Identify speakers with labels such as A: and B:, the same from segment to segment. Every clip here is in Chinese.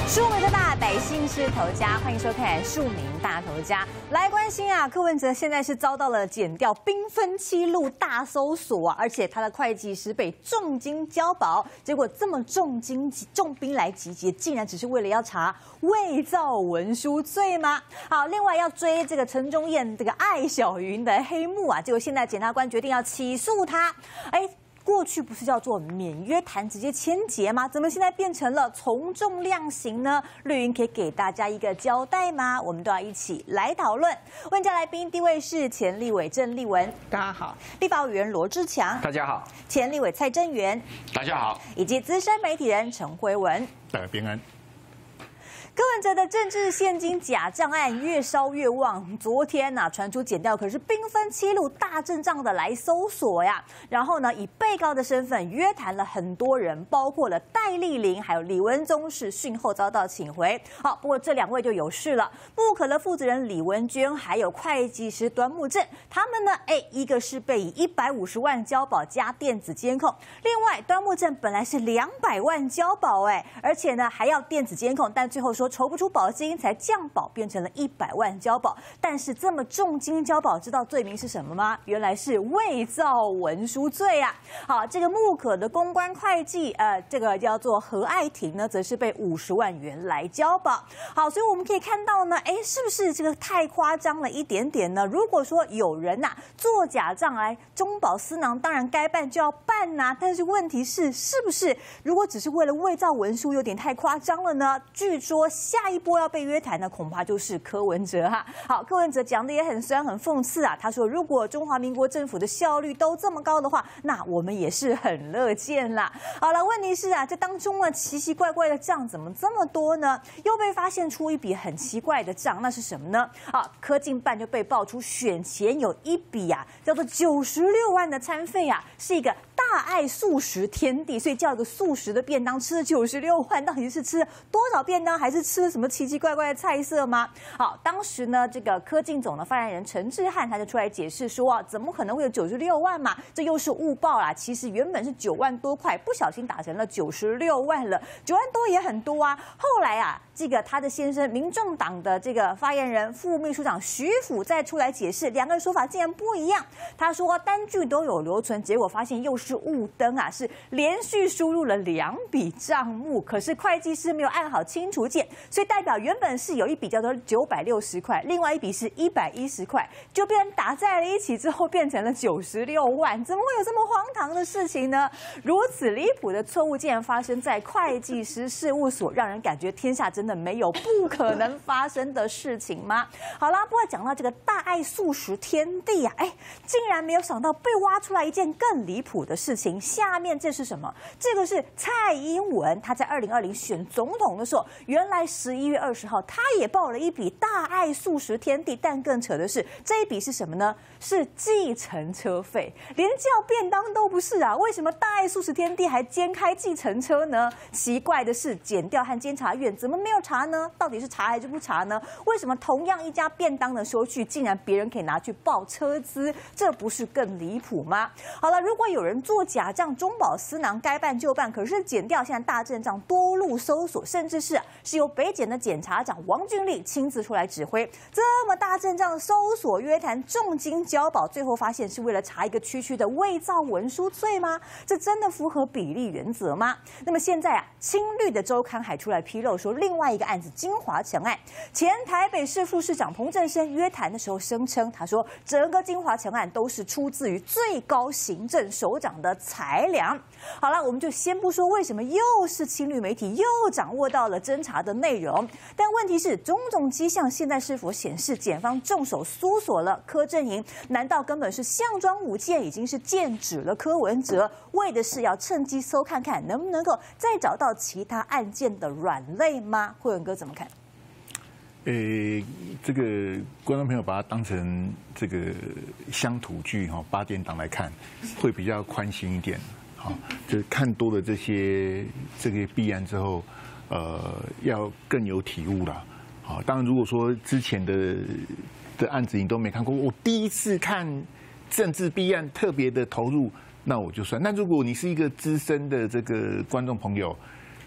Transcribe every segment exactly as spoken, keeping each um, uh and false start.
A: 庶民的大百姓是头家，欢迎收看《庶民大头家》。来关心啊，柯文哲现在是遭到了检调兵分七路大搜索啊，而且他的会计师被重金交保，结果这么重金重兵来集结，竟然只是为了要查伪造文书罪吗？好，另外要追这个陈忠燕这个爱小云的黑幕啊，结果现在检察官决定要起诉他，哎。过去不是叫做免约谈直接签结吗？怎么现在变成了从重量刑呢？绿营可以给大家一个交代吗？我们都要一起来讨论。问价来宾，第一位是前立委郑丽文，
B: 大家好；
A: 立法委员罗志强，
C: 大家好；
A: 前立委蔡正元，
C: 大家好；
A: 以及资深媒体人陈辉文，
D: 大家平安。
A: 柯文哲的政治现金假账案越烧越旺，昨天呐、啊、传出检调，可是兵分七路大阵仗的来搜索呀。然后呢，以被告的身份约谈了很多人，包括了戴立玲还有李文宗，是讯后遭到请回。好，不过这两位就有事了，布可的负责人李文娟还有会计师端木正，他们呢，哎，一个是被以一百五十万交保加电子监控，另外端木正本来是两百万交保，哎，而且呢还要电子监控，但最后说筹不出保金，才降保变成了一百万交保。但是这么重金交保，知道罪名是什么吗？原来是伪造文书罪啊！好，这个木可的公关会计，呃，这个叫做何爱婷呢，则是被五十万元来交保。好，所以我们可以看到呢，哎，是不是这个太夸张了一点点呢？如果说有人呐、啊、做假账来中饱私囊，当然该办就要办呐、啊。但是问题是，是不是如果只是为了伪造文书，有点太夸张了呢？据说下一波要被约谈的，恐怕就是柯文哲哈。好，柯文哲讲的也很酸很讽刺啊。他说，如果中华民国政府的效率都这么高的话，那我们也是很乐见啦。好了，问题是啊，这当中呢奇奇怪怪的账怎么这么多呢？又被发现出一笔很奇怪的账，那是什么呢？啊，柯进办就被爆出选前有一笔啊，叫做九十六万的餐费啊，是一个大爱素食天地，所以叫一个素食的便当，吃了九十六万，到底是吃了多少便当，还是吃了什么奇奇怪怪的菜色吗？好，当时呢，这个柯进总的发言人陈志汉他就出来解释说啊，怎么可能会有九十六万嘛？这又是误报啦，其实原本是九万多块，不小心打成了九十六万了，九万多也很多啊。后来啊，这个他的先生民众党的这个发言人副秘书长徐府再出来解释，两个人说法竟然不一样。他说单据都有留存，结果发现又是误登啊，是连续输入了两笔账目，可是会计师没有按好清除键，所以代表原本是有一笔叫做九百六十块，另外一笔是一百一十块，就被人打在了一起之后变成了九十六万，怎么会有这么荒唐的事情呢？如此离谱的错误竟然发生在会计师事务所，让人感觉天下真的没有不可能发生的事情吗？好啦，不过讲到这个大爱素食天地啊，哎，竟然没有想到被挖出来一件更离谱的事情。下面这是什么？这个是蔡英文，他在二零二零选总统的时候，原来十一月二十号，他也报了一笔大爱素食天地，但更扯的是，这一笔是什么呢？是计程车费，连叫便当都不是啊！为什么大爱素食天地还兼开计程车呢？奇怪的是，检调和监察院怎么没有查呢？到底是查还是不查呢？为什么同样一家便当的收据，竟然别人可以拿去报车资？这不是更离谱吗？好了，如果有人做假账，中饱私囊，该办就办，可是检调现在大阵仗，多路搜索，甚至是是由北检的检察长王俊立亲自出来指挥，这么大阵仗搜索约谈，重金交保，最后发现是为了查一个区区的伪造文书罪吗？这真的符合比例原则吗？那么现在啊，青绿的周刊还出来披露说，另外一个案子金华城案，前台北市副市长彭振声约谈的时候声称，他说整个金华城案都是出自于最高行政首长的裁量。好了，我们就先不说为什么又是青绿媒体又掌握到了侦查的内容，但问题是种种迹象现在是否显示检方重手搜索了柯阵营？难道根本是项庄舞剑，已经是剑指了柯文哲，为的是要趁机搜看看能不能够再找到其他案件的软肋吗？慧文哥怎么看？
D: 呃，这个观众朋友把它当成这个乡土剧哈，八点档来看，会比较宽心一点。好，就是看多了这些这个弊案之后，呃，要更有体悟了。好，当然如果说之前的的案子你都没看过，我第一次看政治弊案特别的投入，那我就算。那如果你是一个资深的这个观众朋友，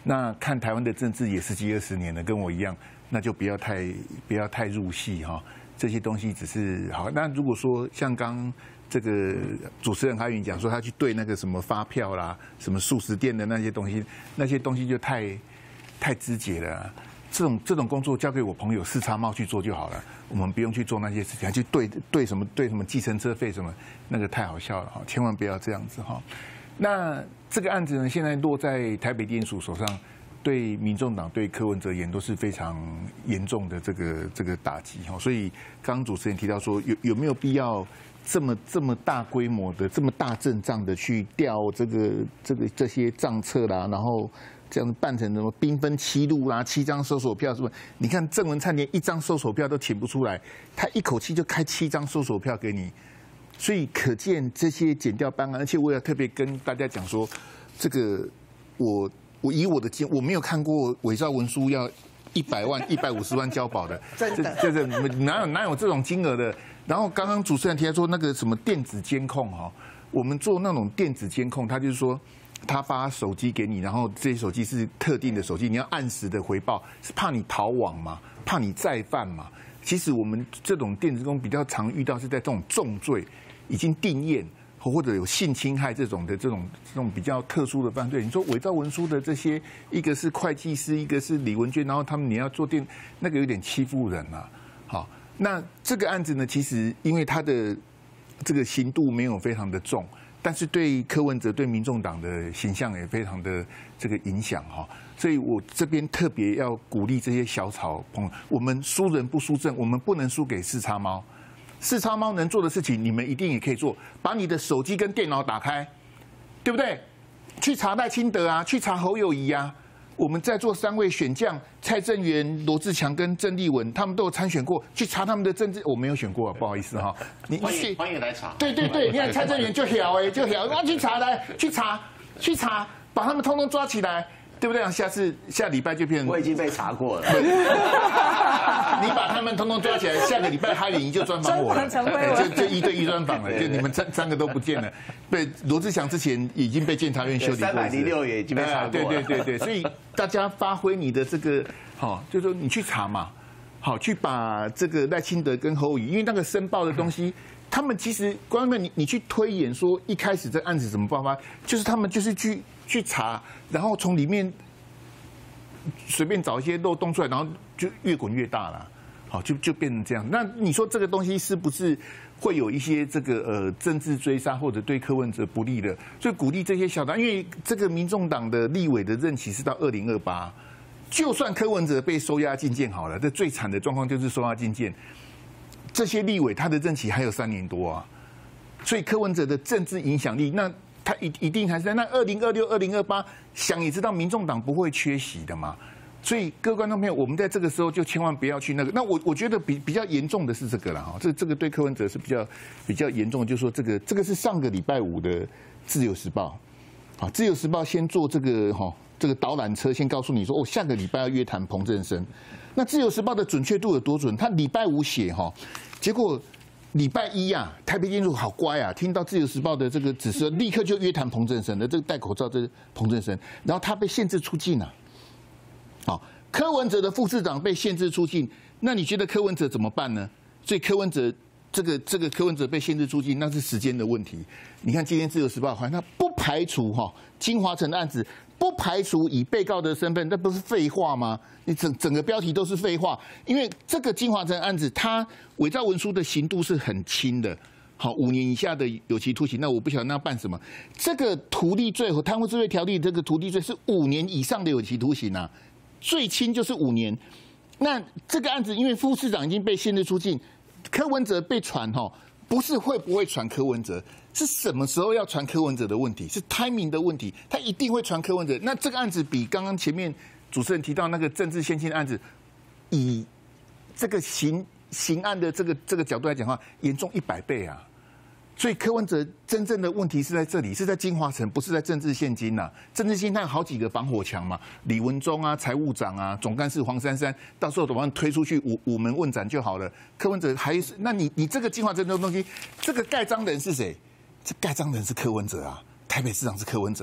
D: 那看台湾的政治也十几二十年了，跟我一样，那就不要太不要太入戏哈。这些东西只是好。那如果说像刚这个主持人哈云讲说他去对那个什么发票啦、什么素食店的那些东西，那些东西就太太枝节了、啊。这种这种工作交给我朋友四叉猫去做就好了，我们不用去做那些事情，还去对对什么对什么计程车费什么，那个太好笑了哈，千万不要这样子哈。那这个案子呢，现在落在台北地检署手上，对民众党对柯文哲言都是非常严重的这个这个打击哈。所以刚刚主持人提到说，有有没有必要这么这么大规模的、这么大阵仗的去调这个这个这些账册啦，然后这样办成什么兵分七路啦、七张搜索票是不是？你看郑文灿连一张搜索票都请不出来，他一口气就开七张搜索票给你。所以可见这些检调办案，而且我也特别跟大家讲说，这个我我以我的经，我没有看过伪造文书要一百万、一百五十万交保的，
B: 真的，
D: 这这哪有哪有这种金额的？然后刚刚主持人提到说那个什么电子监控哈，我们做那种电子监控，他就是说他发手机给你，然后这些手机是特定的手机，你要按时的回报，是怕你逃网嘛，怕你再犯嘛。其实我们这种电子监控比较常遇到是在这种重罪。已经定验或者有性侵害这种的这种这种比较特殊的犯罪，你说伪造文书的这些，一个是会计师，一个是李文娟，然后他们你要做电，那个有点欺负人啊。好，那这个案子呢，其实因为它的这个刑度没有非常的重，但是对柯文哲对民众党的形象也非常的这个影响哈。所以我这边特别要鼓励这些小草朋友，我们输人不输阵，我们不能输给四叉猫。四叉猫能做的事情，你们一定也可以做。把你的手机跟电脑打开，对不对？去查赖清德啊，去查侯友宜啊。我们在座三位选将，蔡正元、罗志强跟郑丽文，他们都有参选过，去查他们的政治。我没有选过，不好意思哈。
B: 你欢迎欢迎来查。
D: 对对对，你看蔡正元就屌哎，就屌，我去查来，去查，去查，把他们通通抓起来。对不对？下次下礼拜就变成
B: 我已经被查过了。
D: 你把他们通通抓起来，下个礼拜哈林就专访我了，就就一对一专访了，就你们三三个都不见了。对，罗志祥之前已经被监察院修理过，
B: 三百零六也已经被查过了。
D: 对对对对，所以大家发挥你的这个好，就是说你去查嘛，好去把这个赖清德跟侯友宜，因为那个申报的东西。他们其实，观众们，你你去推演说一开始这案子怎么爆发，就是他们就是去去查，然后从里面随便找一些漏洞出来，然后就越滚越大了，好，就就变成这样。那你说这个东西是不是会有一些这个呃政治追杀或者对柯文哲不利的？所以鼓励这些小党，因为这个民众党的立委的任期是到二零二八，就算柯文哲被收押禁见好了，这最惨的状况就是收押禁见。这些立委他的任期还有三年多啊，所以柯文哲的政治影响力，那他一一定还是在那二零二六、二零二八，想也知道民众党不会缺席的嘛。所以各位观众朋友，我们在这个时候就千万不要去那个。那我我觉得比比较严重的是这个了哈，这这个对柯文哲是比较比较严重的，就是说这个这个是上个礼拜五的《自由时报》，好，《自由时报》先做这个哈这个导览车，先告诉你说哦，下个礼拜要约谈彭正生。那《自由时报》的准确度有多准？他礼拜五写哈，结果礼拜一啊，台北地检署好乖啊，听到《自由时报》的这个指示，立刻就约谈彭正生的这个戴口罩，这是彭正生，然后他被限制出境了。好，柯文哲的副市长被限制出境，那你觉得柯文哲怎么办呢？所以柯文哲这个这个柯文哲被限制出境，那是时间的问题。你看今天《自由时报》好像他不排除哈金华城的案子。不排除以被告的身份，那不是废话吗？你整整个标题都是废话，因为这个金华城案子，它伪造文书的刑度是很轻的，好，五年以下的有期徒刑。那我不晓得那要办什么。这个图利罪和贪污治罪条例这个图利罪是五年以上的有期徒刑啊，最轻就是五年。那这个案子，因为副市长已经被限制出境，柯文哲被传哈，不是会不会传柯文哲。是什么时候要传柯文哲的问题，是 timing 的问题，他一定会传柯文哲。那这个案子比刚刚前面主持人提到那个政治献金的案子，以这个刑刑案的这个这个角度来讲的话，严重一百倍啊！所以柯文哲真正的问题是在这里，是在金华城，不是在政治献金呐、啊。政治献金它有好几个防火墙嘛，李文忠啊、财务长啊、总干事黄珊珊，到时候我们推出去午午门问斩就好了。柯文哲还是，那你你这个金华城这种东西，这个盖章人是谁？这盖章人是柯文哲啊，台北市长是柯文哲啊，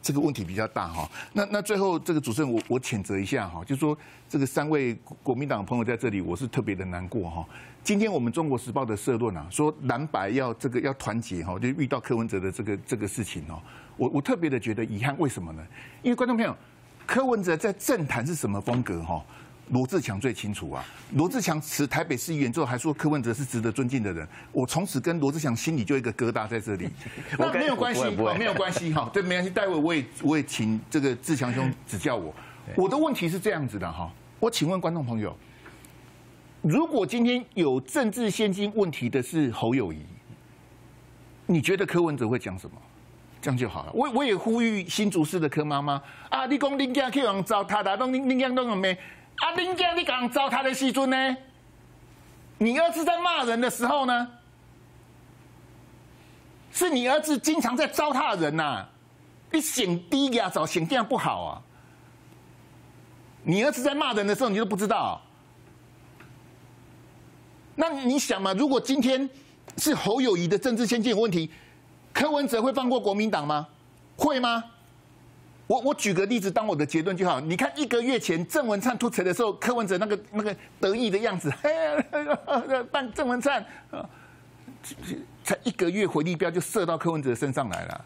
D: 这个问题比较大哈。那那最后这个主持人我我谴责一下哈，就说这个三位国民党朋友在这里，我是特别的难过哈。今天我们中国时报的社论啊，说蓝白要这个要团结哈，就遇到柯文哲的这个这个事情哦，我我特别的觉得遗憾，为什么呢？因为观众朋友，柯文哲在政坛是什么风格哈？罗志强最清楚啊！罗志强辞台北市议员之后，还说柯文哲是值得尊敬的人。我从此跟罗志强心里就有一个疙瘩在这里。那没有关系，没有关系哈，这没关系。待会我也我也请这个志强兄指教我。我的问题是这样子的哈，我请问观众朋友，如果今天有政治现金问题的是侯友宜，你觉得柯文哲会讲什么？这样就好了。我我也呼吁新竹市的柯妈妈啊，你讲恁囝去人糟蹋的，拢恁恁囝拢有咩？啊，恁囝你讲糟蹋的时阵呢？你儿子在骂人的时候呢？是你儿子经常在糟蹋人呐、啊，你显低呀，找显这样不好啊。你儿子在骂人的时候，你都不知道。那你想嘛，如果今天是侯友宜的政治先见有问题，柯文哲会放过国民党吗？会吗？我我举个例子当我的结论就好。你看一个月前郑文灿突锤的时候，柯文哲那个那个得意的样子，办郑文灿啊，才一个月回力镖就射到柯文哲身上来了。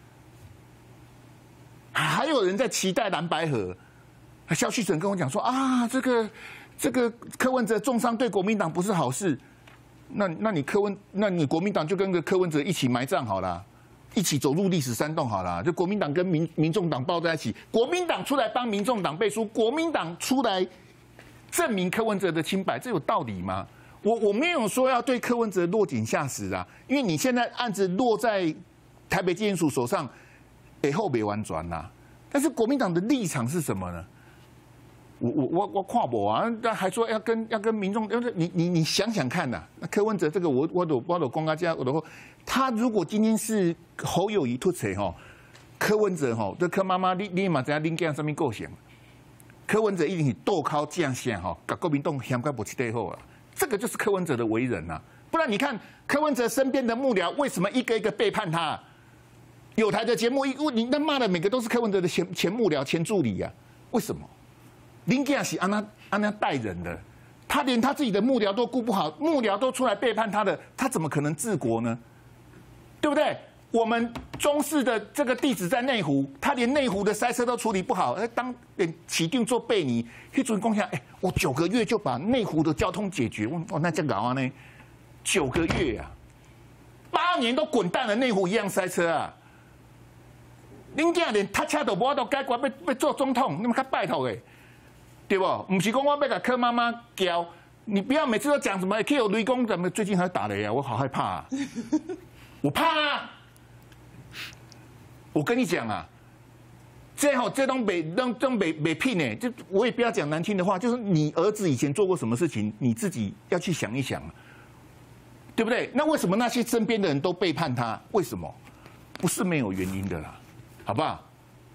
D: 还有人在期待蓝白合，萧旭晨跟我讲说啊，这个这个柯文哲重伤对国民党不是好事。那那你柯文，那你国民党就跟个柯文哲一起埋葬好了。一起走入历史山洞好了，就国民党跟民民众党抱在一起，国民党出来帮民众党背书，国民党出来证明柯文哲的清白，这有道理吗？我我没有说要对柯文哲落井下石啊，因为你现在案子落在台北地检署手上，以后没完转啦。但是国民党的立场是什么呢？我我我我跨博啊，但还说要跟要跟民众，你你你想想看呐、啊，那柯文哲这个我我都我都公开讲，我都他如果今天是侯友宜突锤哈，柯文哲哈，这柯妈妈你你嘛知影恁囝上面构想，柯文哲一定是斗靠这样想哈，把国民党嫌快不起对后了，这个就是柯文哲的为人呐、啊。不然你看柯文哲身边的幕僚为什么一个一个背叛他？有台的节目一你那骂的每个都是柯文哲的前前幕僚前助理呀、啊，为什么？林健是安那安那带人的，他连他自己的幕僚都顾不好，幕僚都出来背叛他的，他怎么可能治国呢？对不对？我们中视的这个地址在内湖，他连内湖的塞车都处理不好，哎，当起定做贝尼，去准共享，哎，我九个月就把内湖的交通解决，哇，那这搞啊呢？九个月啊，八年都滚蛋了，内湖一样塞车啊！林健连他车都无都解决，要要做总统，你们看拜托哎。对不？不是讲我要给柯妈妈教，你不要每次都讲什么 K 有雷公怎么最近还打雷啊？我好害怕啊！我怕啊！我跟你讲啊，这好这种北东东北北聘呢，就我也不要讲难听的话，就是你儿子以前做过什么事情，你自己要去想一想，对不对？那为什么那些身边的人都背叛他？为什么？不是没有原因的啦，好不好？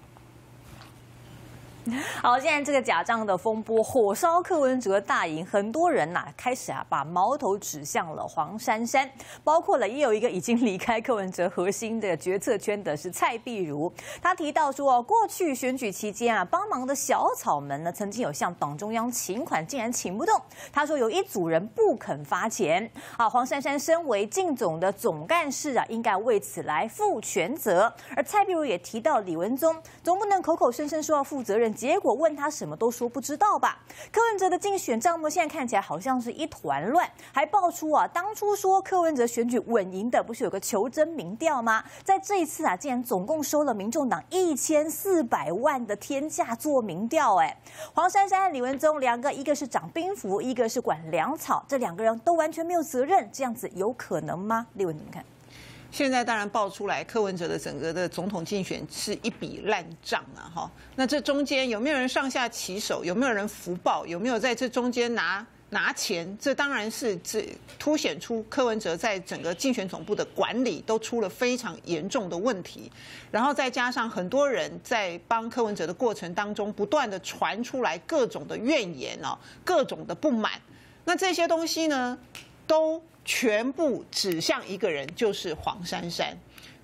A: 好，现在这个假账的风波火烧柯文哲大营，很多人呐、啊、开始啊把矛头指向了黄珊珊，包括了也有一个已经离开柯文哲核心的决策圈的是蔡壁如，他提到说，过去选举期间啊帮忙的小草们呢，曾经有向党中央请款，竟然请不动。他说有一组人不肯发钱，啊，黄珊珊身为竞总的总干事啊，应该为此来负全责。而蔡壁如也提到李文宗，总不能口口声声说要负责任。结果问他什么都说不知道吧？柯文哲的竞选账目现在看起来好像是一团乱，还爆出啊，当初说柯文哲选举稳赢的，不是有个求真民调吗？在这一次啊，竟然总共收了民众党一千四百万的天价做民调，哎，黄珊珊和李文宗两个，一个是长兵符，一个是管粮草，这两个人都完全没有责任，这样子有可能吗？立文怎么看？
C: 现在当然爆出来，柯文哲的整个的总统竞选是一笔烂账啊！哈，那这中间有没有人上下其手？有没有人福报？有没有在这中间拿拿钱？这当然是这凸显出柯文哲在整个竞选总部的管理都出了非常严重的问题。然后再加上很多人在帮柯文哲的过程当中，不断的传出来各种的怨言哦，各种的不满。那这些东西呢，都全部指向一个人，就是黄珊珊。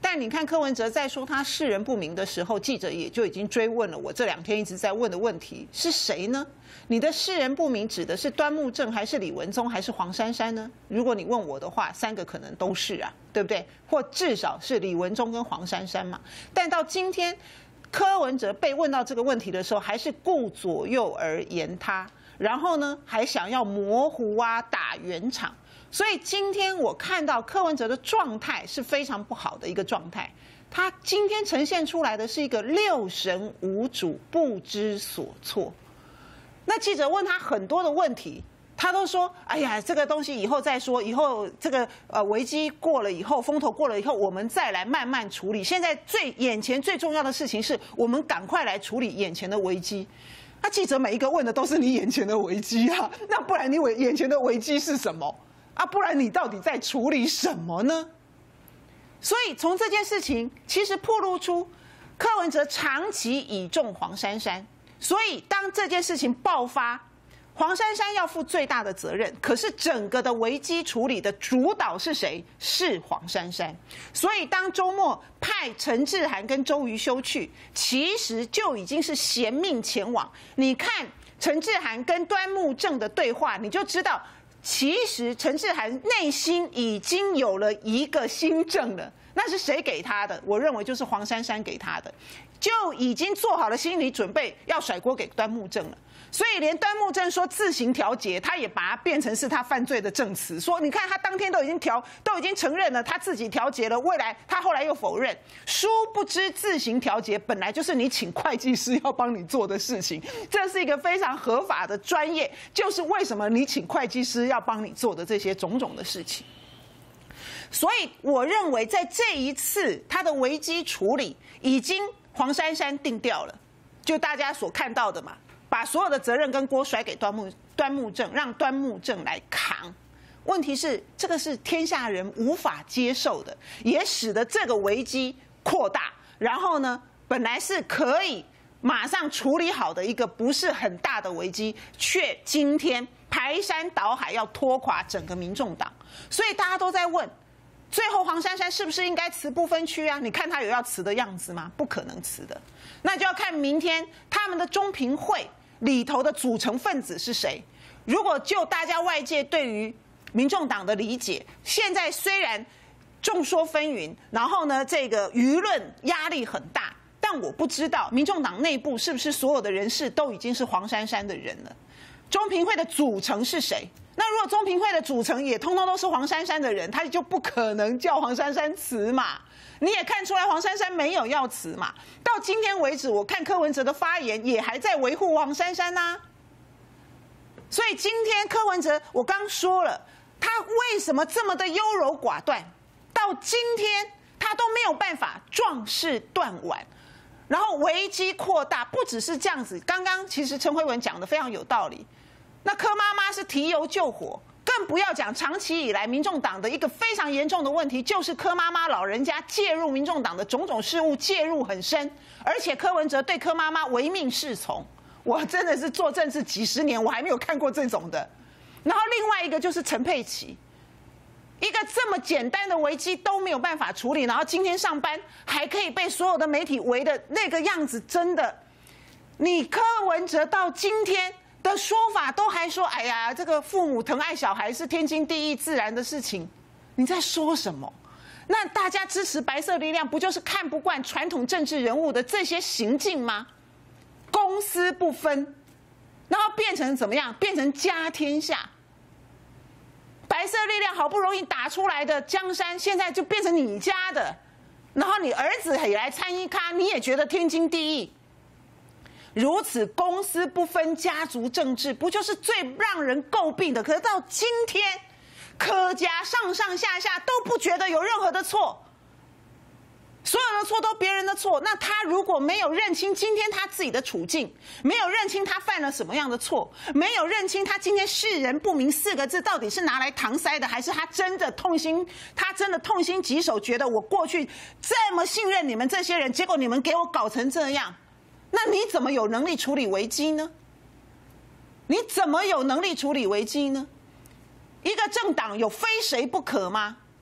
C: 但你看柯文哲在说他识人不明的时候，记者也就已经追问了我这两天一直在问的问题：是谁呢？你的识人不明指的是端木正，还是李文宗，还是黄珊珊呢？如果你问我的话，三个可能都是啊，对不对？或至少是李文宗跟黄珊珊嘛。但到今天，柯文哲被问到这个问题的时候，还是顾左右而言他，然后呢，还想要模糊啊，打圆场。所以今天我看到柯文哲的状态是非常不好的一个状态，他今天呈现出来的是一个六神无主、不知所措。那记者问他很多的问题，他都说：“哎呀，这个东西以后再说，以后这个呃危机过了以后，风头过了以后，我们再来慢慢处理。现在最眼前最重要的事情是我们赶快来处理眼前的危机。”那记者每一个问的都是你眼前的危机啊，那不然你眼前的危机是什么？啊，不然你到底在处理什么呢？所以从这件事情，其实暴露出柯文哲长期倚重黄珊珊，所以当这件事情爆发，黄珊珊要负最大的责任。可是整个的危机处理的主导是谁？是黄珊珊。所以当周末派陈志涵跟周瑜修去，其实就已经是衔命前往。你看陈志涵跟端木正的对话，你就知道。其实陈志涵内心已经有了一个新政了，那是谁给他的？我认为就是黄珊珊给他的，就已经做好了心理准备，要甩锅给端木正了。所以连端木正说自行调节，他也把它变成是他犯罪的证词，说你看他当天都已经调，都已经承认了他自己调节了，未来他后来又否认。殊不知自行调节本来就是你请会计师要帮你做的事情，这是一个非常合法的专业，就是为什么你请会计师要帮你做的这些种种的事情。所以我认为在这一次他的危机处理已经黄珊珊定掉了，就大家所看到的嘛。把所有的责任跟锅甩给端木端木正，让端木正来扛。问题是，这个是天下人无法接受的，也使得这个危机扩大。然后呢，本来是可以马上处理好的一个不是很大的危机，却今天排山倒海要拖垮整个民众党。所以大家都在问，最后黄珊珊是不是应该辞不分区啊？你看他有要辞的样子吗？不可能辞的。那就要看明天他们的中评会里头的组成分子是谁。如果就大家外界对于民众党的理解，现在虽然众说纷纭，然后呢，这个舆论压力很大，但我不知道民众党内部是不是所有的人士都已经是黄珊珊的人了。中评会的组成是谁？那如果中评会的组成也通通都是黄珊珊的人，他就不可能叫黄珊珊辞嘛。你也看出来黄珊珊没有要辞嘛。到今天为止，我看柯文哲的发言也还在维护黄珊珊呐。所以今天柯文哲，我刚说了，他为什么这么的优柔寡断？到今天他都没有办法壮士断腕，然后危机扩大，不只是这样子。刚刚其实陈慧文讲的非常有道理。那柯妈妈是提油救火，更不要讲长期以来民众党的一个非常严重的问题，就是柯妈妈老人家介入民众党的种种事务，介入很深，而且柯文哲对柯妈妈唯命是从。我真的是做政治几十年，我还没有看过这种的。然后另外一个就是陈佩琪，一个这么简单的危机都没有办法处理，然后今天上班还可以被所有的媒体围的那个样子，真的，你柯文哲到今天的说法都还说，哎呀，这个父母疼爱小孩是天经地义自然的事情，你在说什么？那大家支持白色力量，不就是看不惯传统政治人物的这些行径吗？公私不分，然后变成怎么样？变成家天下。白色力量好不容易打出来的江山，现在就变成你家的，然后你儿子也来参一咖，你也觉得天经地义。如此公私不分、家族政治，不就是最让人诟病的？可是到今天，柯家上上下下都不觉得有任何的错，所有的错都别人的错。那他如果没有认清今天他自己的处境，没有认清他犯了什么样的错，没有认清他今天识人不明四个字到底是拿来搪塞的，还是他真的痛心，他真的痛心疾首，觉得我过去这么信任你们这些人，结果你们给我搞成这样。那你怎么有能力处理危机呢？你怎么有能力处理危机呢？一个政党有非谁不可吗？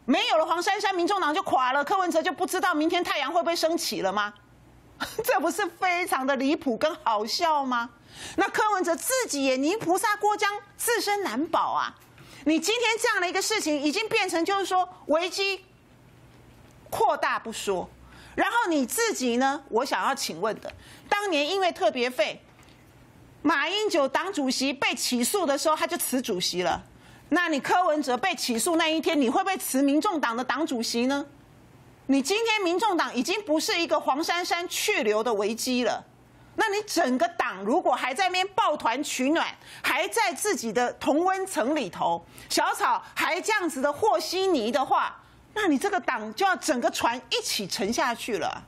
C: 没有了黄珊珊，民众党就垮了，柯文哲就不知道明天太阳会不会升起了吗？这不是非常的离谱跟好笑吗？那柯文哲自己也泥菩萨过江，自身难保啊！你今天这样的一个事情，已经变成就是说危机扩大不说，然后你自己呢？我想要请问的，当年因为特别费，马英九党主席被起诉的时候，他就辞主席了。那你柯文哲被起诉那一天，你会不会辞民众党的党主席呢？你今天民众党已经不是一个黄珊珊去留的危机了，那你整个党如果还在那边抱团取暖，还在自己的同温层里头，小草还这样子的和稀泥的话，那你这个党就要整个船一起沉下去了。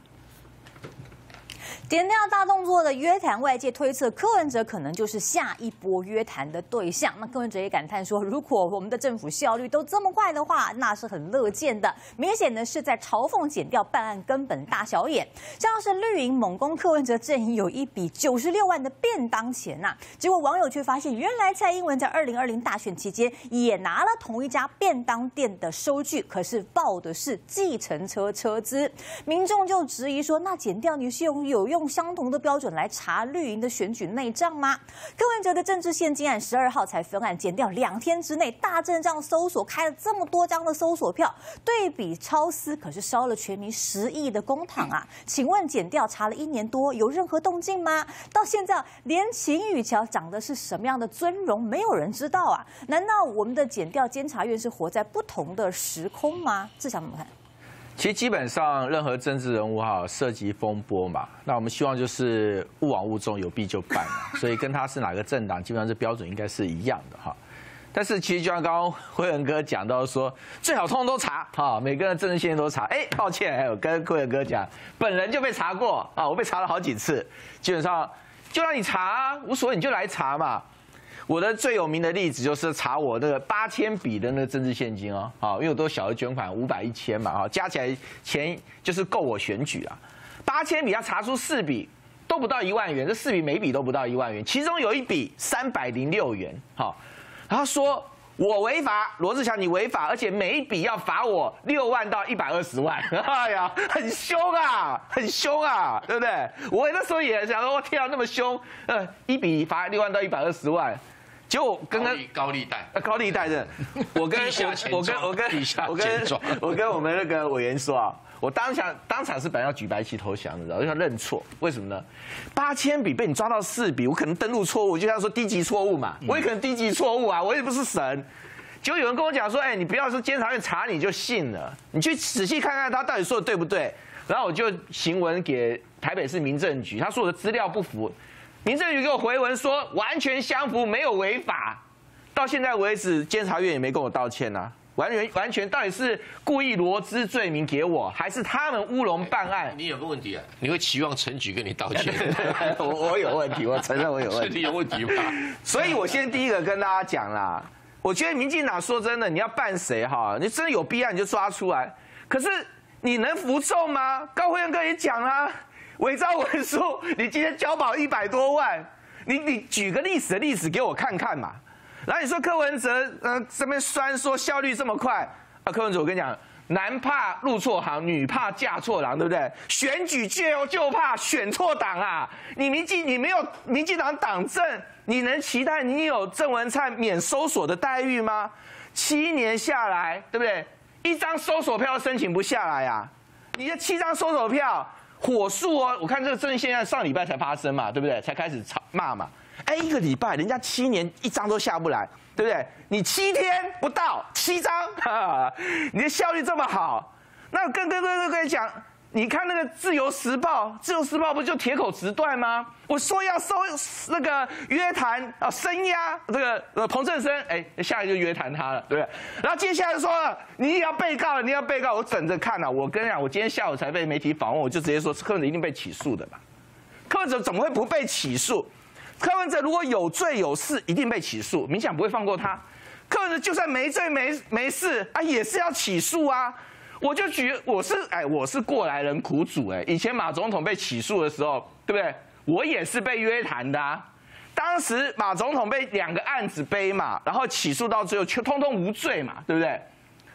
A: 检调大动作的约谈，外界推测柯文哲可能就是下一波约谈的对象。那柯文哲也感叹说，如果我们的政府效率都这么快的话，那是很乐见的。明显的是在嘲讽检调办案根本大小眼，像是绿营猛攻柯文哲阵营有一笔九十六万的便当钱呐、啊，结果网友却发现，原来蔡英文在二零二零大选期间也拿了同一家便当店的收据，可是报的是计程车车资。民众就质疑说，那检调你是用有用相同的标准来查绿营的选举内账吗？柯文哲的政治现金案十二号才分案，检调两天之内大阵仗搜索，开了这么多张的搜索票，对比超私，可是烧了全民十亿的公帑啊！请问检调查了一年多，有任何动静吗？到现在连秦宇桥长的是什么样的尊容，没有人知道啊！难道我们的检调监察院是活在不同的时空吗？志祥怎么看？
E: 其实基本上任何政治人物哈涉及风波嘛，那我们希望就是勿往勿重，有弊就办嘛。所以跟他是哪个政党，基本上这标准应该是一样的哈。但是其实就像刚刚辉文哥讲到说，最好通通都查哈，每个人政治现金都查。哎，抱歉，还有跟辉文哥讲，本人就被查过啊，我被查了好几次，基本上就让你查啊，无所谓，你就来查嘛。我的最有名的例子就是查我那个八千笔的那个政治现金哦，啊，因为我都小额捐款五百一千嘛，啊，加起来钱就是够我选举啊。八千笔要查出四笔都不到一万元，这四笔每笔都不到一万元，其中有一笔三百零六元，好，然后说我违法，罗志祥你违法，而且每一笔要罚我六万到一百二十万，哎呀，很凶啊，很凶啊，对不对？我那时候也想说，我天啊，那么凶，呃，一笔罚六万到一百二十万。结果跟跟
B: 高利贷，
E: 高利贷的，我跟我跟我跟我跟我跟我们那个委员说啊，我当场当场是本来要举白旗投降的，我就要认错，为什么呢？八千笔被你抓到四笔，我可能登录错误，就像说低级错误嘛，我也可能低级错误啊，我也不是神。结果有人跟我讲说，哎，你不要说监察院查你就信了，你去仔细看看他到底说的对不对。然后我就行文给台北市民政局，他说我的资料不符。民政局给我回文说完全相符，没有违法。到现在为止，监察院也没跟我道歉呐、啊，完全完全到底是故意罗织罪名给我，还是他们乌龙办案？
B: 你有个问题啊，你会期望陈局跟你道歉？
E: 我我有问题，我承认我有问题，
B: 你有问题吧？
E: 所以我先第一个跟大家讲啦，我觉得民进党说真的，你要办谁哈，你真的有必要你就抓出来，可是你能服众吗？高慧仁哥也讲啦。伪造文书，你今天交保一百多万，你你举个历史的例子给我看看嘛。然后你说柯文哲呃这边酸说效率这么快啊，柯文哲我跟你讲，男怕入错行，女怕嫁错郎，对不对？选举就就怕选错党啊！你民进你没有民进党党政，你能期待你有郑文灿免搜索的待遇吗？七年下来，对不对？一张搜索票申请不下来啊！你的七张搜索票。火速哦！我看这个政治现象上礼拜才发生嘛，对不对？才开始吵骂嘛。哎，一个礼拜人家七年一张都下不来，对不对？你七天不到七张，哈，你的效率这么好，那跟跟跟跟跟你讲，你看那个《自由时报》，《自由时报》不就铁口直断吗？我说要收那个约谈啊，声押这个呃彭正生，哎，下来就约谈他了，对不对？然后接下来说你也要被告了，你要被告，我等着看啊！我跟你讲，我今天下午才被媒体访问，我就直接说柯文哲一定被起诉的嘛。柯文哲怎么会不被起诉？柯文哲如果有罪有事，一定被起诉，民进党不会放过他。柯文哲就算没罪没没事啊，也是要起诉啊。我就举我是哎，我是过来人苦主哎，以前马总统被起诉的时候，对不对？我也是被约谈的啊。当时马总统被两个案子背嘛，然后起诉到最后，通通无罪嘛，对不对？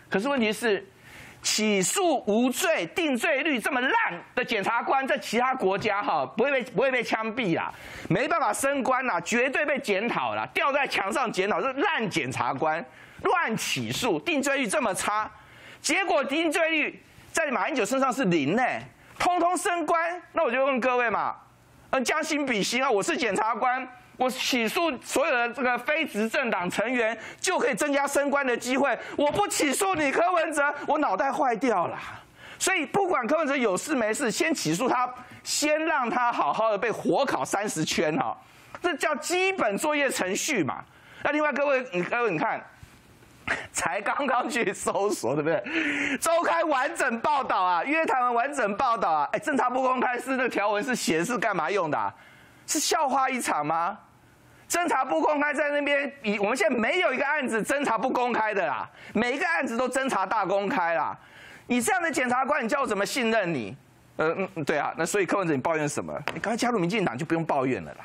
E: 可是问题是，起诉无罪、定罪率这么烂的检察官，在其他国家哈不会被不会被枪毙啦，没办法升官啦，绝对被检讨啦，吊在墙上检讨，是烂检察官乱起诉，定罪率这么差，结果定罪率在马英九身上是零呢，通通升官。那我就问各位嘛，嗯，将心比心啊，我是检察官。我起诉所有的这个非执政党成员，就可以增加升官的机会。我不起诉你柯文哲，我脑袋坏掉了。所以不管柯文哲有事没事，先起诉他，先让他好好的被火烤三十圈哈，这叫基本作业程序嘛。那另外各位，你各位你看，才刚刚去搜索，对不对？周刊完整报道啊，约谈完完整报道啊，哎，侦查不公开是那个条文是写是干嘛用的、啊？是笑话一场吗？侦查不公开在那边，以我们现在没有一个案子侦查不公开的啦，每一个案子都侦查大公开啦。你这样的检察官，你叫我怎么信任你？呃嗯，对啊，那所以柯文哲你抱怨什么？你赶快加入民进党就不用抱怨了啦。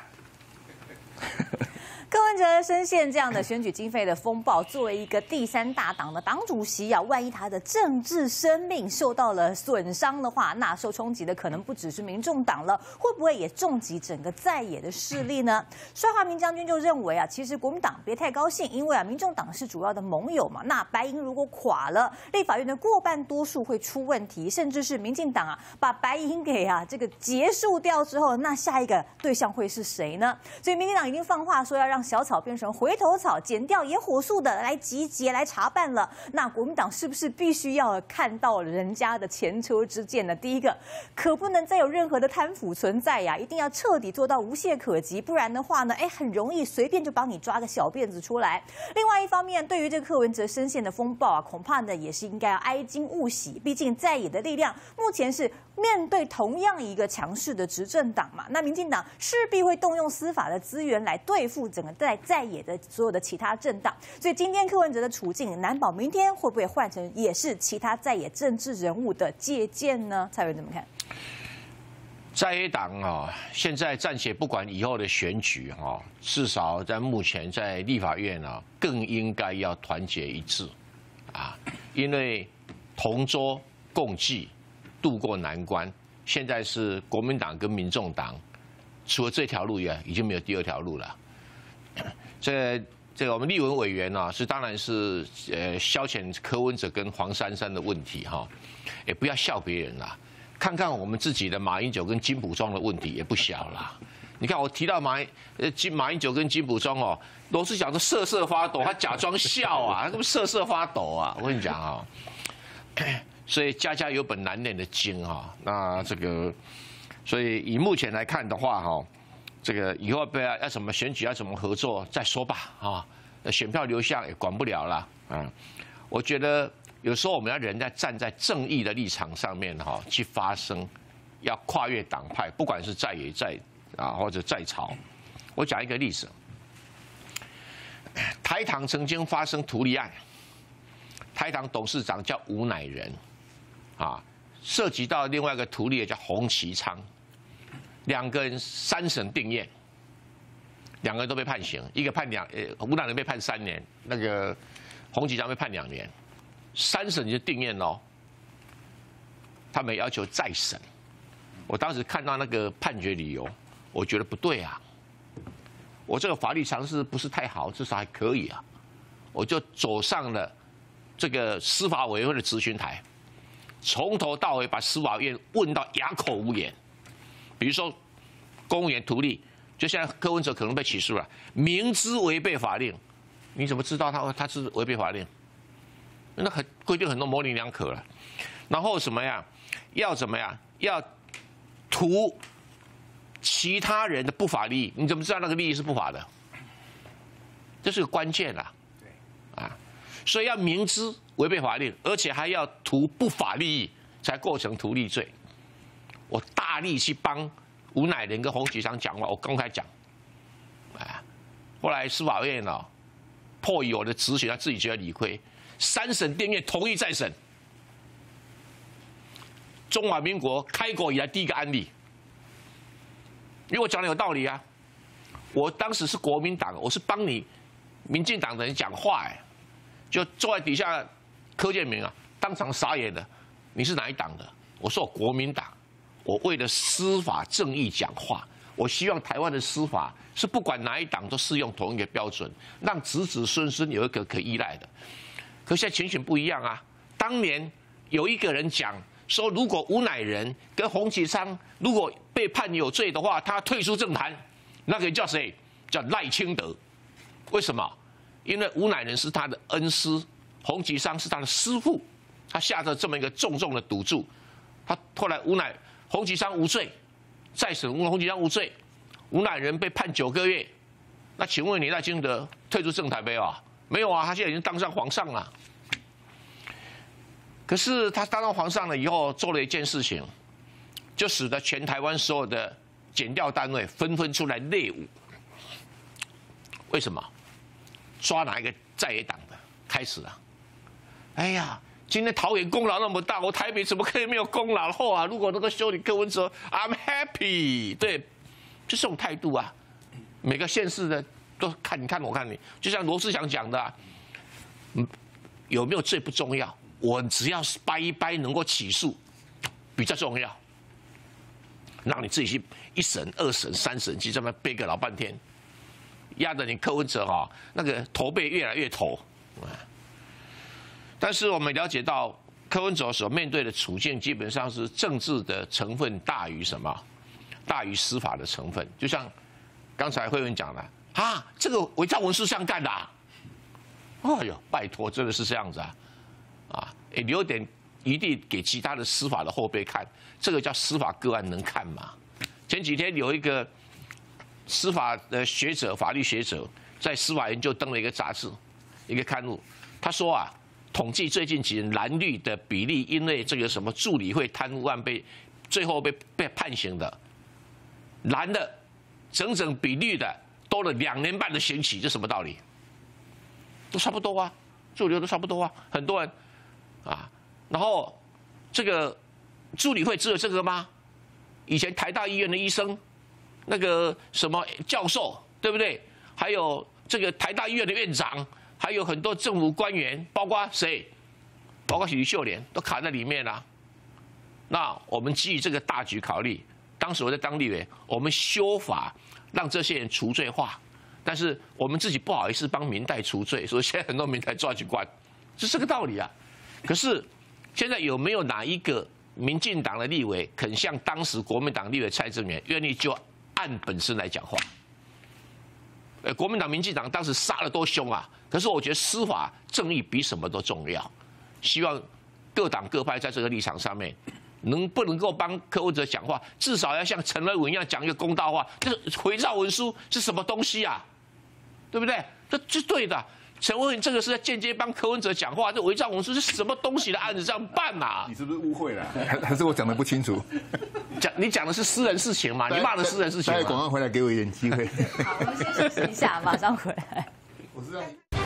A: 柯文哲深陷这样的选举经费的风暴，作为一个第三大党的党主席啊，万一他的政治生命受到了损伤的话，那受冲击的可能不只是民众党了，会不会也重击整个在野的势力呢？帅华明将军就认为啊，其实国民党别太高兴，因为啊，民众党是主要的盟友嘛，那白营如果垮了，立法院的过半多数会出问题，甚至是民进党啊把白营给啊这个结束掉之后，那下一个对象会是谁呢？所以民进党已经放话说要让小草变成回头草，剪掉也火速的来集结来查办了。那国民党是不是必须要看到人家的前车之鉴呢？第一个，可不能再有任何的贪腐存在呀，一定要彻底做到无懈可击，不然的话呢，哎，很容易随便就帮你抓个小辫子出来。另外一方面，对于这个柯文哲深陷的风暴啊，恐怕呢也是应该要哀矜勿喜，毕竟在野的力量目前是面对同样一个强势的执政党嘛，那民进党势必会动用司法的资源来对付整个在在野的所有的其他政党，所以今天柯文哲的处境，难保明天会不会换成也是其他在野政治人物的借鉴呢？蔡委员怎么看？
B: 在野党啊，现在暂且不管以后的选举啊，至少在目前在立法院啊，更应该要团结一致啊，因为同舟共济，渡过难关。现在是国民党跟民众党，除了这条路以外，已经没有第二条路了。这这个我们立委委员呢、啊，是当然是呃消遣柯文哲跟黄珊珊的问题哈，也不要笑别人啦，看看我们自己的马英九跟金溥中的问题也不小啦。你看我提到马呃金马英九跟金溥中哦，罗志祥都瑟瑟发抖，他假装笑啊，他根本瑟瑟发抖啊！我跟你讲啊，所以家家有本难念的经啊。那这个，所以以目前来看的话哈。这个以后不要要怎么选举，要怎么合作再说吧啊！选票流向也管不了了啊！我觉得有时候我们要人在站在正义的立场上面哈去发声，要跨越党派，不管是在野在啊或者在朝。我讲一个例子，台糖曾经发生图利案，台糖董事长叫吴乃仁啊，涉及到另外一个图利的叫洪其昌。两个人三审定谳，两个人都被判刑，一个判两，呃，吴乃仁被判三年，那个洪其昌被判两年，三审就定谳喽。他们要求再审，我当时看到那个判决理由，我觉得不对啊，我这个法律常识不是太好，至少还可以啊，我就走上了这个司法委员会的咨询台，从头到尾把司法院问到哑口无言。比如说，公务员图利，就现在柯文哲可能被起诉了，明知违背法令，你怎么知道他他是违背法令？那很规定很多模棱两可了。然后什么呀？要怎么样？要图其他人的不法利益，你怎么知道那个利益是不法的？这是个关键啦，啊，所以要明知违背法令，而且还要图不法利益，才构成图利罪。我大力去帮吴乃仁跟洪其昌讲话，我公开讲，啊，后来司法院呢、哦，迫于我的质询，他自己觉得理亏，三审定谳同意再审。中华民国开国以来第一个案例，因为我讲的有道理啊，我当时是国民党，我是帮你民进党的人讲话，哎，就坐在底下柯建铭啊，当场傻眼了。你是哪一党的？我说我国民党，我为了司法正义讲话。我希望台湾的司法是不管哪一党都适用同一个标准，让子子孙孙有一个可依赖的。可现在情形不一样啊！当年有一个人讲说，如果吴乃仁跟洪启昌如果被判有罪的话，他退出政坛。那个人叫谁？叫赖清德。为什么？因为吴乃仁是他的恩师，洪启昌是他的师父，他下着这么一个重重的赌注。他后来吴乃洪启昌无罪。再审吴洪启昌无罪，吴乃仁被判九个月。那请问你赖清德退出政坛没有啊？没有啊，他现在已经当上皇上了。可是他当上皇上了以后，做了一件事情，就使得全台湾所有的检调单位纷纷出来猎武。为什么？抓哪一个在野党的？开始了。哎呀！今天桃园功劳那么大，我台北怎么可以没有功劳后啊？如果能够修理柯文哲 ，I'm happy。对，就这种态度啊。每个县市的都看你看我看你，就像罗志祥讲的、啊，嗯，有没有罪不重要，我只要是掰一掰能够起诉，比较重要。让你自己去一审、二审、三审，去这么背个老半天，压得你柯文哲哈、哦、那个头背越来越头。但是我们了解到，柯文哲所面对的处境基本上是政治的成分大于什么？大于司法的成分。就像刚才慧文讲的啊，这个伪造文书这样干的、啊，哎呦，拜托，真的是这样子啊！啊，也留点余地给其他的司法的后辈看，这个叫司法个案能看吗？前几天有一个司法的学者、法律学者在司法研究登了一个杂志、一个刊物，他说啊。统计最近几年蓝绿的比例，因为这个什么助理会贪污案被最后被被判刑的，蓝的整整比绿的多了两年半的刑期，这什么道理？都差不多啊，助理都差不多啊，很多人啊，然后这个助理会只有这个吗？以前台大医院的医生，那个什么教授，对不对？还有这个台大医院的院长。还有很多政府官员，包括谁？包括许秀莲都卡在里面了、啊。那我们基于这个大局考虑，当时我在当立委，我们修法让这些人除罪化，但是我们自己不好意思帮民代除罪，所以现在很多民代抓去关，是这个道理啊。可是现在有没有哪一个民进党的立委肯像当时国民党立委蔡正元愿意就按本身来讲话？呃，国民党、民进党当时杀得多凶啊！可是我觉得司法正义比什么都重要。希望各党各派在这个立场上面，能不能够帮柯文哲讲话，至少要像陈瑞文一样讲一个公道话。这个伪造文书是什么东西啊？对不对？这这对的。陈文文这个是在间接帮柯文哲讲话，这伪造文书是什么东西的案子？这样办嘛？
D: 你是不是误会了？还是我讲的不清楚？
B: 讲你讲的是私人事情嘛？你骂的私人事情。
D: 待会广告回来给我一点机会。
A: 好，我们先休息一下，马上回来。
D: 我知道。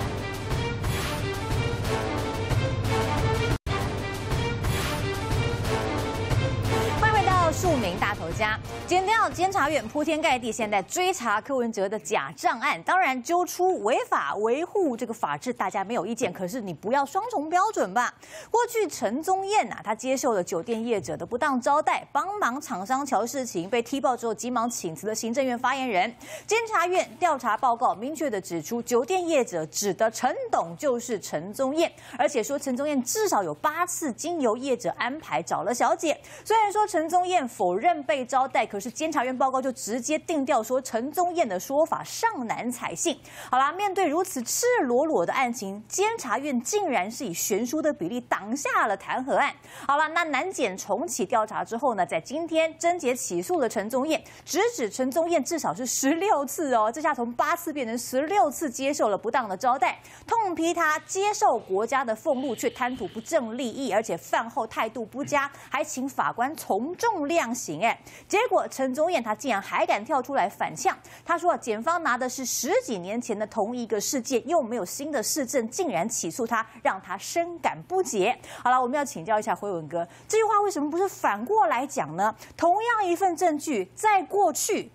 A: 庶民大头家，检调监察院铺天盖地，现在追查柯文哲的假账案，当然揪出违法维护这个法治，大家没有意见。可是你不要双重标准吧？过去陈宗彦呐、啊，他接受了酒店业者的不当招待，帮忙厂商瞧事情，被踢爆之后急忙请辞了行政院发言人。监察院调查报告明确的指出，酒店业者指的陈董就是陈宗彦，而且说陈宗彦至少有八次经由业者安排找了小姐。虽然说陈宗彦否认被招待，可是监察院报告就直接定调说陈宗彦的说法尚难采信。好啦，面对如此赤裸裸的案情，监察院竟然是以悬殊的比例挡下了弹劾案。好了，那南检重启调查之后呢，在今天侦结起诉了陈宗彦，直指陈宗彦至少是十六次哦，这下从八次变成十六次接受了不当的招待，痛批他接受国家的俸禄却贪图不正利益，而且饭后态度不佳，还请法官从重量刑。哎，结果陈宗彦他竟然还敢跳出来反呛，他说检方拿的是十几年前的同一个事件，又没有新的事证，竟然起诉他，让他深感不解。好了，我们要请教一下辉文哥，这句话为什么不是反过来讲呢？同样一份证据，在过去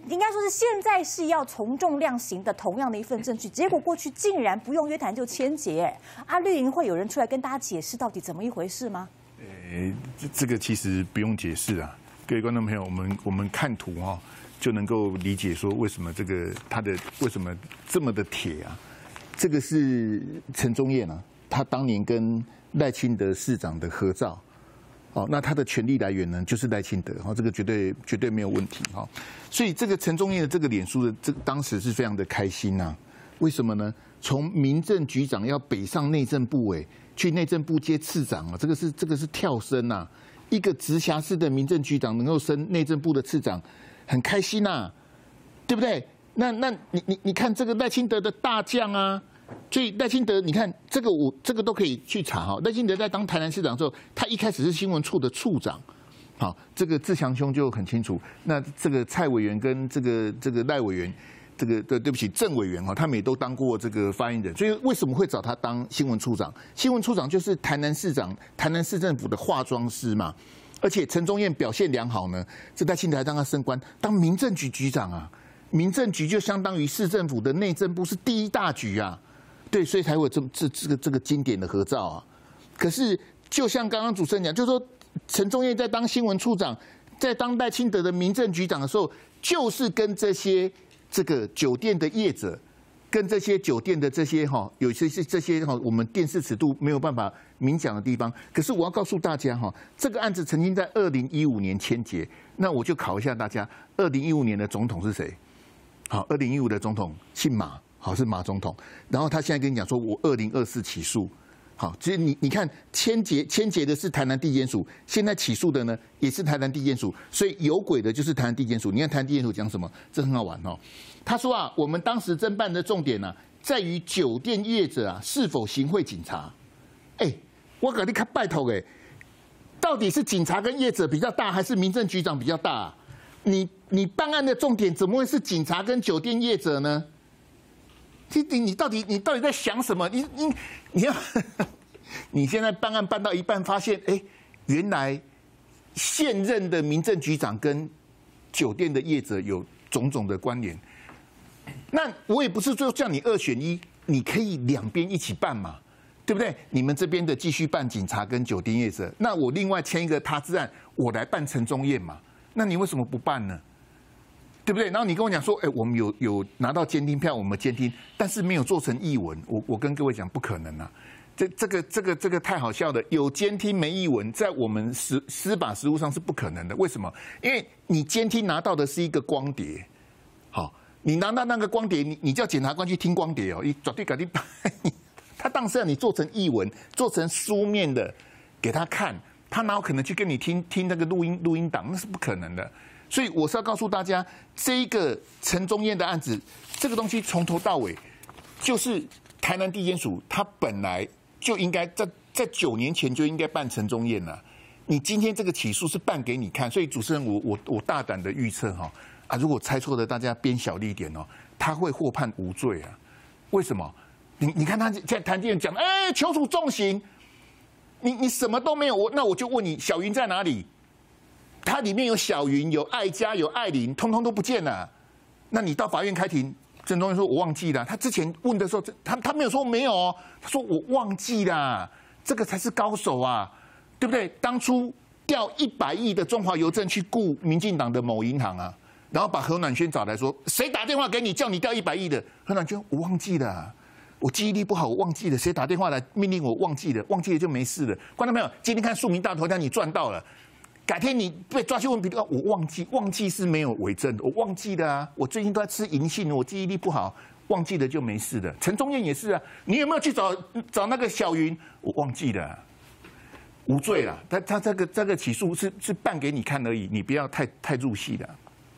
A: 应该说是现在是要从重量刑的同样的一份证据，结果过去竟然不用约谈就签结，哎，啊，绿营会有人出来跟大家解释到底怎么一回事吗？
D: 呃，这这个其实不用解释啊，各位观众朋友，我们我们看图哈、哦，就能够理解说为什么这个他的为什么这么的铁啊？这个是陈宗彦啊，他当年跟赖清德市长的合照。哦，那他的权力来源呢，就是赖清德，哦，这个绝对绝对没有问题，哈、哦。所以这个陈宗彦的这个脸书的这当时是非常的开心呐、啊，为什么呢？从民政局长要北上内政部，哎，去内政部接次长啊，这个是这个是跳升呐、啊，一个直辖市的民政局长能够升内政部的次长，很开心呐、啊，对不对？那那你你你看这个赖清德的大将啊。所以赖清德，你看这个我这个都可以去查哈。赖清德在当台南市长的时候，他一开始是新闻处的处长，好，这个志强兄就很清楚。那这个蔡委员跟这个这个赖委员，这个对对不起郑委员哈，他们也都当过这个发言人。所以为什么会找他当新闻处长？新闻处长就是台南市长、台南市政府的化妆师嘛。而且陈宗彦表现良好呢，这赖清德还让他升官当民政局局长啊。民政局就相当于市政府的内政部是第一大局啊。对，所以才会有这这这个这个经典的合照啊。可是，就像刚刚主持人讲，就是说陈宗彦在当新闻处长，在当赖清德的民政局长的时候，就是跟这些这个酒店的业者，跟这些酒店的这些哈，有些是这些哈，我们电视尺度没有办法明讲的地方。可是我要告诉大家哈，这个案子曾经在二零一五年签结，那我就考一下大家，二零一五年的总统是谁？好，二零一五的总统姓马。好，是马总统，然后他现在跟你讲说，我二零二四起诉，好，其实你你看签结签结的是台南地检署，现在起诉的呢也是台南地检署，所以有轨的就是台南地检署。你看台南地检署讲什么？这很好玩哦。他说啊，我们当时侦办的重点呢、啊，在于酒店业者啊是否行贿警察。哎，我给你看拜托哎，到底是警察跟业者比较大，还是民政局长比较大、啊？你你办案的重点怎么会是警察跟酒店业者呢？你你到底你到底在想什么？你你你要你现在办案办到一半，发现哎，原来现任的民政局长跟酒店的业者有种种的关联。那我也不是说叫你二选一，你可以两边一起办嘛，对不对？你们这边的继续办警察跟酒店业者，那我另外签一个他治案，我来办陈宗彦嘛。那你为什么不办呢？对不对？然后你跟我讲说，哎，我们有有拿到监听票，我们监听，但是没有做成译文。我我跟各位讲，不可能啊！这这个这个这个太好笑了。有监听没译文，在我们司司法实务上是不可能的。为什么？因为你监听拿到的是一个光碟，好，你拿到那个光碟，你你叫检察官去听光碟哦，你绝对搞定。他当时让你做成译文，做成书面的给他看，他哪有可能去跟你听听那个录音录音档？那是不可能的。所以我是要告诉大家，这一个陈宗彦的案子，这个东西从头到尾，就是台南地检署，他本来就应该在在九年前就应该办陈宗彦了。你今天这个起诉是办给你看，所以主持人我我我大胆的预测哈啊，如果猜错的大家编小力一点哦，他会获判无罪啊。为什么？你你看他在谈地检讲，哎，求处重刑，你你什么都没有，我那我就问你，小云在哪里？它里面有小云、有艾嘉、有艾琳，通通都不见了。那你到法院开庭，陈宗彦说：“我忘记了。”他之前问的时候，他他没有说没有哦，他说我忘记了。这个才是高手啊，对不对？当初调一百亿的中华邮政去雇民进党的某银行啊，然后把何暖轩找来说：“谁打电话给你叫你调一百亿的？”何暖轩我忘记了，我记忆力不好，我忘记了。谁打电话来命令我忘记了？忘记了就没事了。观众朋友，今天看庶民大头条，你赚到了。改天你被抓去问，比如我忘记，忘记是没有伪证的，我忘记的啊。我最近都在吃银杏，我记忆力不好，忘记了就没事的。陈宗彦也是啊，你有没有去找找那个小云？我忘记了，无罪了。他他这个这个起诉是是办给你看而已，你不要太太入戏了。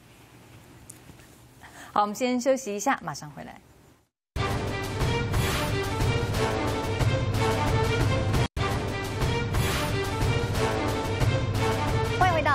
A: 好，我们先休息一下，马上回来。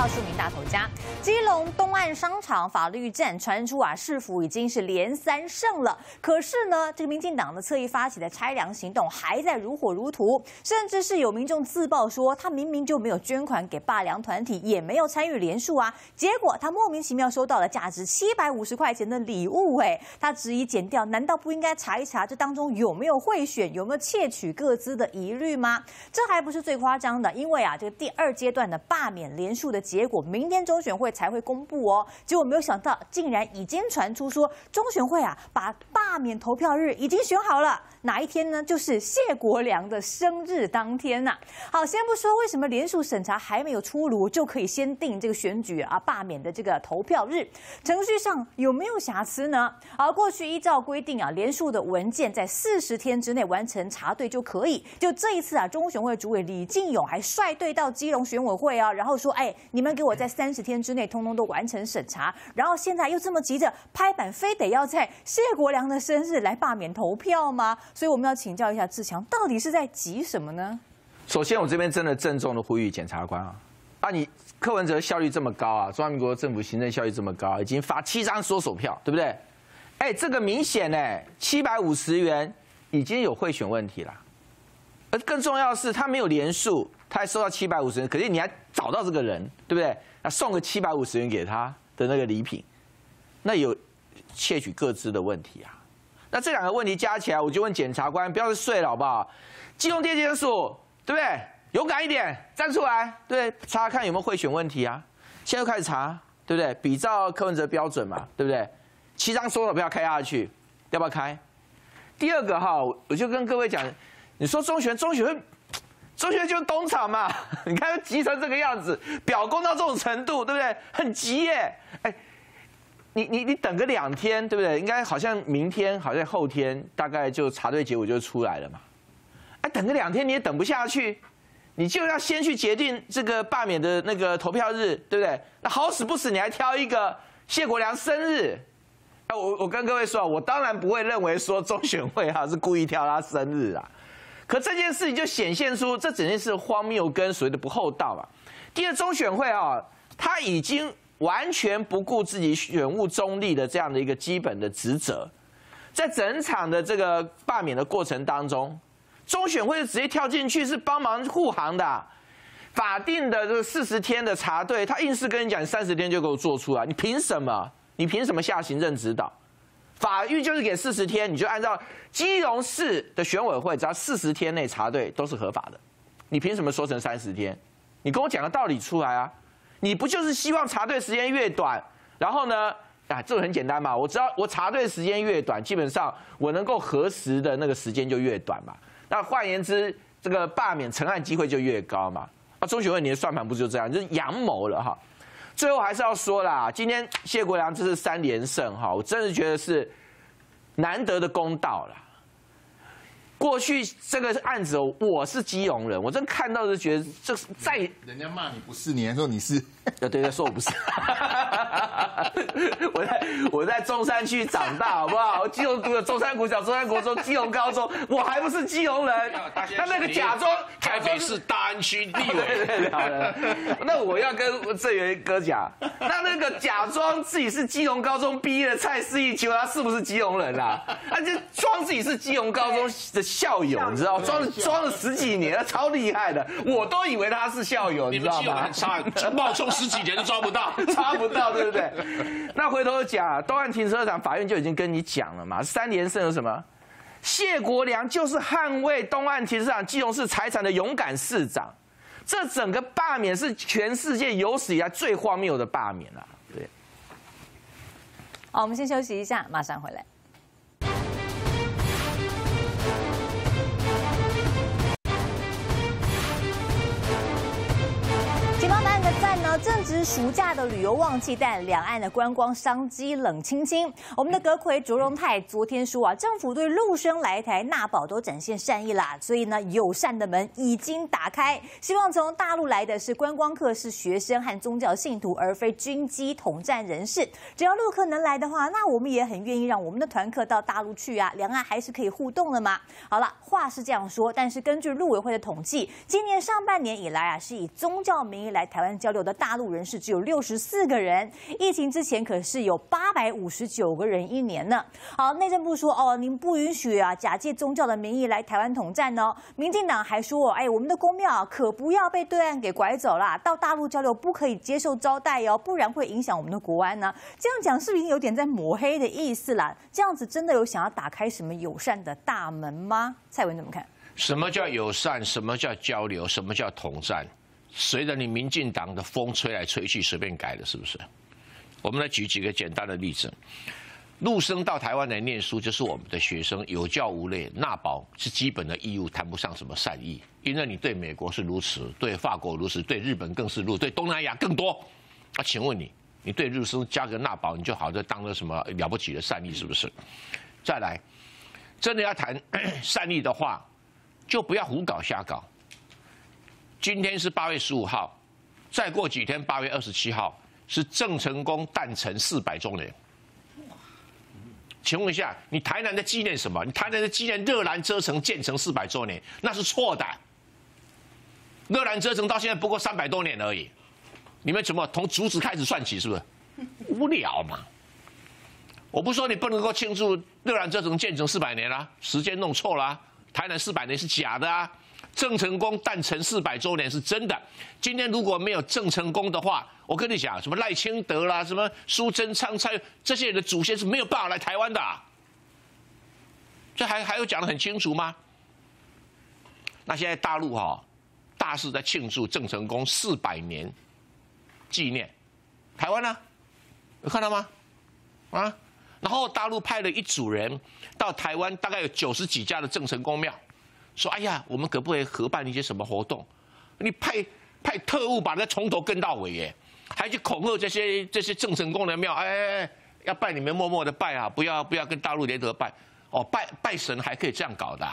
A: 数名大头家。基隆东岸商场法律战传出啊，市府已经是连三胜了。可是呢，这个民进党的侧翼发起的拆粮行动还在如火如荼，甚至是有民众自曝说，他明明就没有捐款给罢粮团体，也没有参与联署啊，结果他莫名其妙收到了价值七百五十块钱的礼物，哎，他质疑检调，难道不应该查一查这当中有没有贿选，有没有窃取个资的疑虑吗？这还不是最夸张的，因为啊，这个第二阶段的罢免联署的结果，明天中选会才会公布哦。结果没有想到，竟然已经传出说，中选会啊把罢免投票日已经选好了，哪一天呢？就是谢国良的生日当天呐、啊。好，先不说为什么联署审查还没有出炉，就可以先定这个选举啊罢免的这个投票日，程序上有没有瑕疵呢？而过去依照规定啊，联署的文件在四十天之内完成查对就可以。就这一次啊，中选会主委李进勇还率队到基隆选委会啊，然后说，哎，你们给我在三十天之内通通都完成审查，然后现在又这么急着拍板，非得要在谢国良的生日来罢免投票吗？所以我们要请教一下志强，到底是在急什么呢？
E: 首先，我这边真的郑重的呼吁检察官啊，啊，你柯文哲效率这么高啊，中华民国政府行政效率这么高，已经发七张搜索票，对不对？哎，这个明显呢，七百五十元已经有贿选问题了。而更重要的是，他没有连署，他还收到七百五十元，可是你还找到这个人，对不对？那送个七百五十元给他的那个礼品，那有窃取个资的问题啊。那这两个问题加起来，我就问检察官，不要再睡了好不好？基隆地检署，对不对？勇敢一点，站出来，对，查查看有没有贿选问题啊。现在就开始查，对不对？比照柯文哲标准嘛，对不对？七张搜索票开下去，要不要开？第二个哈，我就跟各位讲，你说中选中选会，中选会就是工厂嘛，你看急成这个样子，表功到这种程度，对不对？很急耶，哎。你你你等个两天，对不对？应该好像明天，好像后天，大概就查对结果就出来了嘛。哎，等个两天你也等不下去，你就要先去决定这个罢免的那个投票日，对不对？那好死不死，你还挑一个谢国良生日。啊，我我跟各位说，我当然不会认为说中选会哈是故意挑他生日啊。可这件事情就显现出这整件事荒谬跟所谓的不厚道嘛。第二，中选会啊，他已经完全不顾自己选务中立的这样的一个基本的职责，在整场的这个罢免的过程当中，中选会直接跳进去是帮忙护航的、啊，法定的这个四十天的查对，他硬是跟你讲三十天就给我做出来，你凭什么？你凭什么下行政指导？法律就是给四十天，你就按照基隆市的选委会，只要四十天内查对都是合法的，你凭什么说成三十天？你跟我讲个道理出来啊！你不就是希望查对时间越短，然后呢，啊，这个很简单嘛，我只要我查对时间越短，基本上我能够核实的那个时间就越短嘛。那换言之，这个罢免成案机会就越高嘛。啊，中选会你的算盘不就这样，就是阳谋了哈。最后还是要说啦，今天谢国良这是三连胜哈，我真的觉得是难得的公道啦。过去这个案子，我是基隆人，我真看到就觉得这是在
D: 人家骂你不是，你还说你是，
E: 对对，说我不是。我在我在中山区长大，好不好？基隆读的中山国小、中山国中、基隆高中，我还不是基隆人。他那个假装
B: 台北市大安区立委，
E: 对对对，那我要跟郑源哥讲，那那个假装自己是基隆高中毕业的蔡思义，请问他是不是基隆人啊？他就装自己是基隆高中的校友，你知道，装了装了十几年，超厉害的，我都以为他是校友，你知道吗？
B: 很差，冒充十几年都抓不到，
E: 抓不到，对不对？那回头讲，东岸停车场法院就已经跟你讲了嘛，三连胜有什么？谢国良就是捍卫东岸停车场基隆市财产的勇敢市长，这整个罢免是全世界有史以来最荒谬的罢免啊！对。
A: 好，我们先休息一下，马上回来。警方答案的赞呢，正值暑假的旅游旺季，但两岸的观光商机冷清清。我们的阁揆卓荣泰昨天说啊，政府对陆生来台纳保都展现善意啦，所以呢，友善的门已经打开，希望从大陆来的是观光客、是学生和宗教信徒，而非军机统战人士。只要陆客能来的话，那我们也很愿意让我们的团客到大陆去啊，两岸还是可以互动的嘛。好了，话是这样说，但是根据陆委会的统计，今年上半年以来啊，是以宗教名义来台湾交流的大陆人士只有六十四个人，疫情之前可是有八百五十九个人一年呢。好，内政部说哦，您不允许啊假借宗教的名义来台湾统战哦。民进党还说，哎，我们的公庙可不要被对岸给拐走啦，到大陆交流不可以接受招待哦，不然会影响我们的国安呢。这样讲是不是有点在抹黑的意思啦？这样子真的有想要打开什么友善的大门吗？蔡文怎么看？
B: 什么叫友善？什么叫交流？什么叫统战？随着你民进党的风吹来吹去，随便改的，是不是？我们来举几个简单的例子。陆生到台湾来念书，就是我们的学生，有教无类，纳保是基本的义务，谈不上什么善意。因为你对美国是如此，对法国如此，对日本更是如此，对东南亚更多。啊，请问你，你对陆生加个纳保，你就好像当了什么了不起的善意，是不是？再来，真的要谈善意的话，就不要胡搞瞎搞。今天是八月十五号，再过几天八月二十七号是郑成功诞辰四百周年。请问一下，你台南的纪念什么？你台南的纪念热兰遮城建成四百周年，那是错的。热兰遮城到现在不过三百多年而已，你们怎么从竹子开始算起？是不是？无聊嘛！我不说你不能够庆祝热兰遮城建成四百年啦，时间弄错了啊，台南四百年是假的啊。郑成功诞辰四百周年是真的。今天如果没有郑成功的话，我跟你讲，什么赖清德啦，什么苏贞昌、蔡这些人的祖先是没有办法来台湾的、啊。这还还有讲得很清楚吗？那现在大陆哈、哦，大肆在庆祝郑成功四百年纪念，台湾呢、啊，有看到吗？啊，然后大陆派了一组人到台湾，大概有九十几家的郑成功庙。说哎呀，我们可不可以合办一些什么活动？你派派特务把它从头跟到尾耶，还去恐吓这些这些郑成功的庙，哎哎哎，要拜你们默默的拜啊，不要不要跟大陆联合拜哦，拜拜神还可以这样搞的、啊，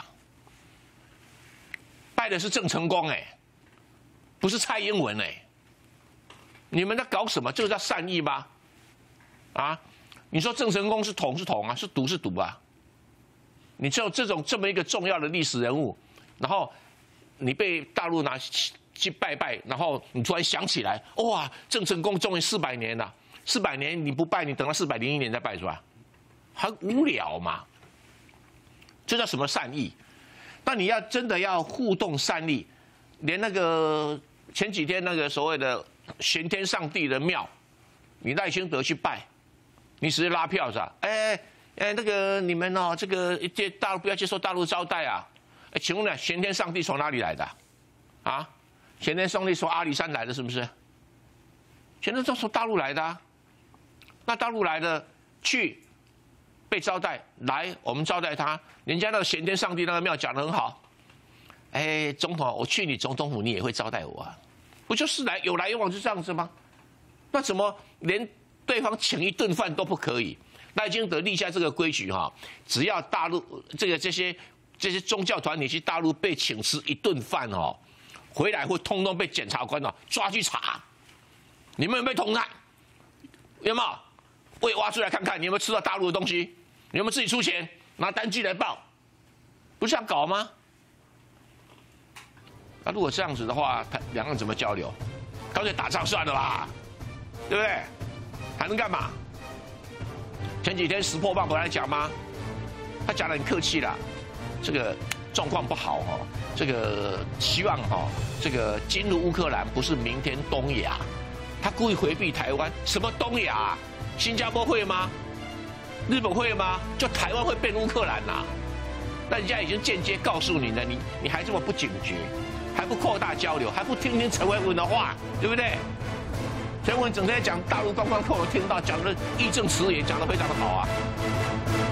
B: 拜的是郑成功哎，不是蔡英文哎，你们在搞什么？这个叫善意吗？啊，你说郑成功是统是统啊，是独是独啊？你只有这种这么一个重要的历史人物，然后你被大陆拿去拜拜，然后你突然想起来，哇，郑成功终于四百年了，四百年你不拜，你等到四百零一年再拜是吧？很无聊嘛。这叫什么善意？那你要真的要互动善意，连那个前几天那个所谓的玄天上帝的庙，你赖清德去拜，你直接拉票是吧？哎。哎哎，那个你们哦，这个接大陆不要接受大陆招待啊！哎，请问呢，玄天上帝从哪里来的？啊，玄天上帝从阿里山来的，是不是？玄天上帝从大陆来的、啊，那大陆来的去被招待，来我们招待他，人家那个玄天上帝那个庙讲得很好。哎，总统，我去你总统府，你也会招待我啊？不就是来有来有往就这样子吗？那怎么连对方请一顿饭都不可以？赖清德立下这个规矩哈，只要大陆这个这些这些宗教团体去大陆被请吃一顿饭哦，回来会通通被检察官哦抓去查，你们有没有同案？有没有？我也挖出来看看，你有没有吃到大陆的东西？你有没有自己出钱拿单据来报？不是这样搞吗？那如果这样子的话，两岸怎么交流？干脆打仗算了吧，对不对？还能干嘛？前几天石破棒不来讲吗？他讲得很客气啦，这个状况不好哈、哦，这个希望哈、哦，这个进入乌克兰不是明天东亚，他故意回避台湾，什么东亚、啊？新加坡会吗？日本会吗？就台湾会变乌克兰呐、啊？那人家已经间接告诉你了，你你还这么不警觉，还不扩大交流，还不听听陈维文的话，对不对？陈文整天讲大陆观光客，我听到讲的义正辞严，讲得非常的好啊。